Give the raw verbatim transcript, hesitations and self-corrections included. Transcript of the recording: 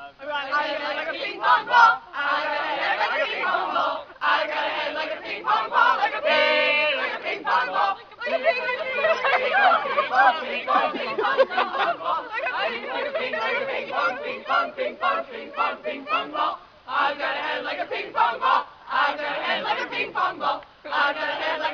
I got a head like a ping pong ball. I got a head like a ping pong ball. I got a head like a ping pong ball. Like a ping, like a ping pong ball. Like a ping, like a ping, like a ping pong, ping pong, ping pong, ping pong, ping pong ball. Like a ping, like a ping, like a ping pong, ping pong, ping pong, ping pong, ping pong ball. I've got a head like a ping pong ball. I've got a head like a ping pong ball. I've got a head like